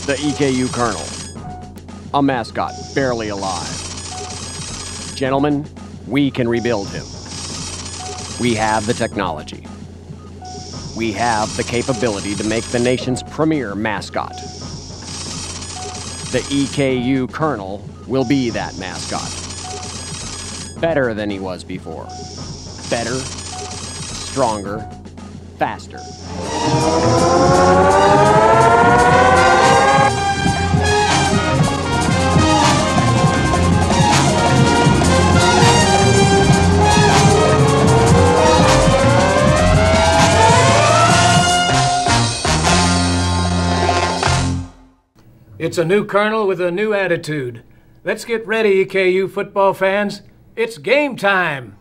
The EKU Colonel. A mascot barely alive. Gentlemen, we can rebuild him. We have the technology. We have the capability to make the nation's premier mascot. The EKU Colonel will be that mascot. Better than he was before. Better, stronger, faster. It's a new colonel with a new attitude. Let's get ready, EKU football fans. It's game time!